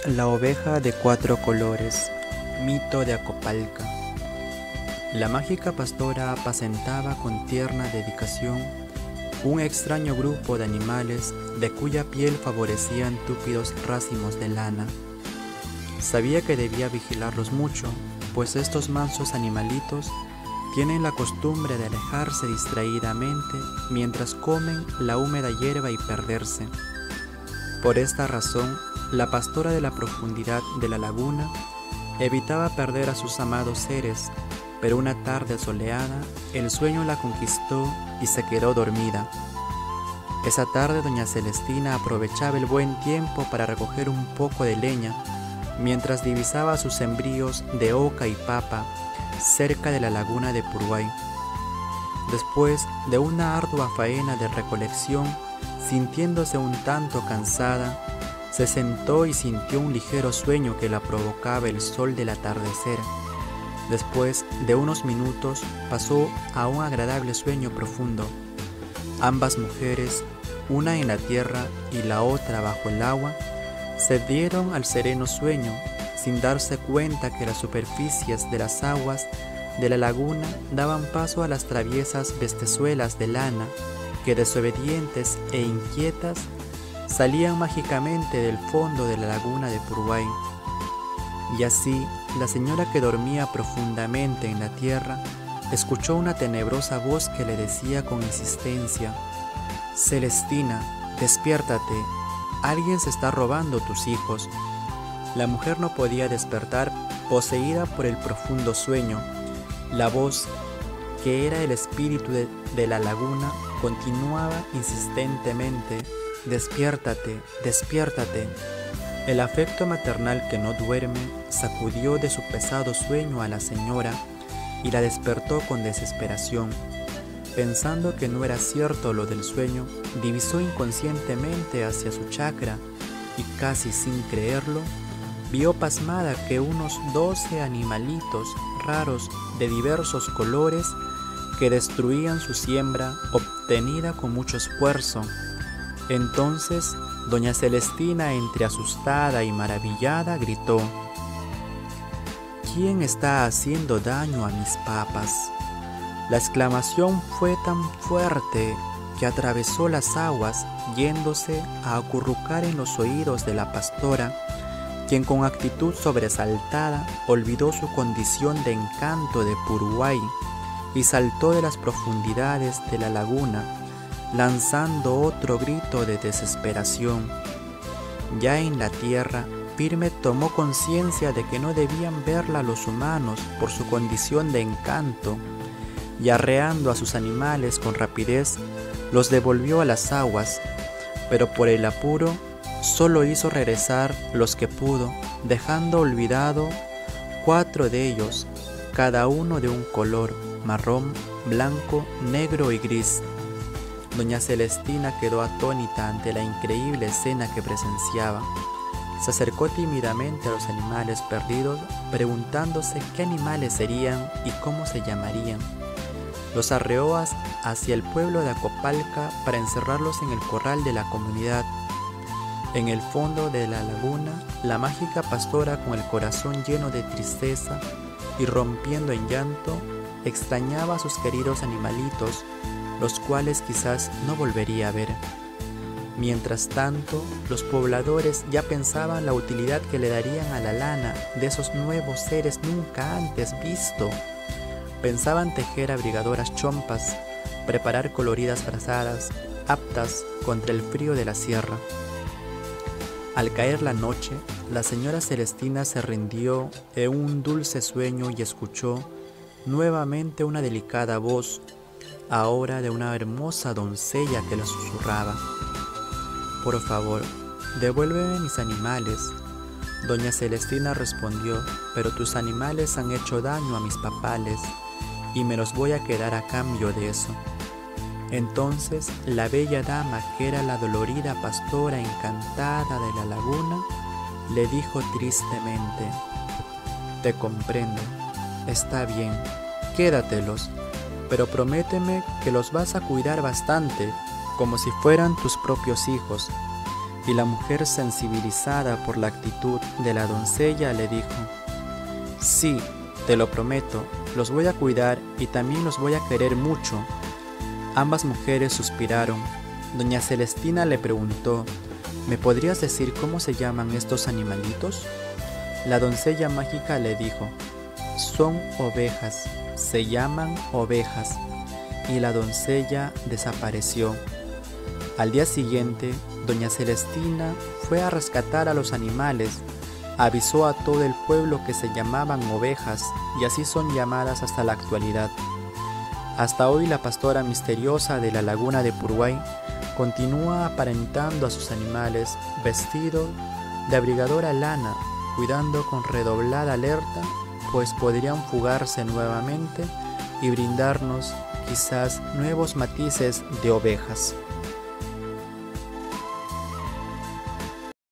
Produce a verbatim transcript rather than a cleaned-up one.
La oveja de cuatro colores, mito de Acopalca. La mágica pastora apacentaba con tierna dedicación un extraño grupo de animales de cuya piel favorecían túpidos racimos de lana. Sabía que debía vigilarlos mucho, pues estos mansos animalitos tienen la costumbre de alejarse distraídamente mientras comen la húmeda hierba y perderse. Por esta razón, la pastora de la profundidad de la laguna evitaba perder a sus amados seres, pero una tarde soleada el sueño la conquistó y se quedó dormida. Esa tarde doña Celestina aprovechaba el buen tiempo para recoger un poco de leña, mientras divisaba sus sembríos de oca y papa cerca de la laguna de Puruay. Después de una ardua faena de recolección, sintiéndose un tanto cansada, se sentó y sintió un ligero sueño que la provocaba el sol del atardecer. Después de unos minutos pasó a un agradable sueño profundo. Ambas mujeres, una en la tierra y la otra bajo el agua, se dieron al sereno sueño sin darse cuenta que las superficies de las aguas de la laguna daban paso a las traviesas bestezuelas de lana que, desobedientes e inquietas, salían mágicamente del fondo de la laguna de Puruay. Y así, la señora, que dormía profundamente en la tierra, escuchó una tenebrosa voz que le decía con insistencia: «Celestina, despiértate, alguien se está robando tus hijos». La mujer no podía despertar, poseída por el profundo sueño. La voz, que era el espíritu de, de la laguna, continuaba insistentemente: «Despiértate, despiértate». El afecto maternal que no duerme sacudió de su pesado sueño a la señora y la despertó con desesperación. Pensando que no era cierto lo del sueño, divisó inconscientemente hacia su chacra y, casi sin creerlo, vio pasmada que unos doce animalitos raros de diversos colores, que destruían su siembra obtenida con mucho esfuerzo. Entonces doña Celestina, entre asustada y maravillada, gritó: «¿Quién está haciendo daño a mis papas?». La exclamación fue tan fuerte que atravesó las aguas, yéndose a acurrucar en los oídos de la pastora, quien con actitud sobresaltada olvidó su condición de encanto de Puruay y saltó de las profundidades de la laguna, lanzando otro grito de desesperación. Ya en la tierra, firme tomó conciencia de que no debían verla los humanos por su condición de encanto, y arreando a sus animales con rapidez, los devolvió a las aguas, pero por el apuro solo hizo regresar los que pudo, dejando olvidado cuatro de ellos, cada uno de un color: marrón, blanco, negro y gris. Doña Celestina quedó atónita ante la increíble escena que presenciaba. Se acercó tímidamente a los animales perdidos, preguntándose qué animales serían y cómo se llamarían. Los arreó hacia el pueblo de Acopalca para encerrarlos en el corral de la comunidad. En el fondo de la laguna, la mágica pastora, con el corazón lleno de tristeza y rompiendo en llanto, extrañaba a sus queridos animalitos, los cuales quizás no volvería a ver. Mientras tanto, los pobladores ya pensaban la utilidad que le darían a la lana de esos nuevos seres nunca antes visto. Pensaban tejer abrigadoras chompas, preparar coloridas frazadas, aptas contra el frío de la sierra. Al caer la noche, la señora Celestina se rindió en un dulce sueño y escuchó nuevamente una delicada voz, ahora de una hermosa doncella, que la susurraba: «Por favor, devuélveme mis animales». Doña Celestina respondió: «Pero tus animales han hecho daño a mis papales y me los voy a quedar a cambio de eso». Entonces la bella dama, que era la dolorida pastora encantada de la laguna, le dijo tristemente: «Te comprendo, está bien, quédatelos, pero prométeme que los vas a cuidar bastante, como si fueran tus propios hijos, y la mujer, sensibilizada por la actitud de la doncella, le dijo: «Sí, te lo prometo, los voy a cuidar y también los voy a querer mucho». Ambas mujeres suspiraron. Doña Celestina le preguntó: «¿Me podrías decir cómo se llaman estos animalitos?». La doncella mágica le dijo: «Son ovejas, se llaman ovejas». Y la doncella desapareció. Al día siguiente, doña Celestina fue a rescatar a los animales. Avisó a todo el pueblo que se llamaban ovejas, y así son llamadas hasta la actualidad. Hasta hoy la pastora misteriosa de la laguna de Purway continúa aparentando a sus animales vestido de abrigadora lana, cuidando con redoblada alerta, pues podrían fugarse nuevamente y brindarnos quizás nuevos matices de ovejas.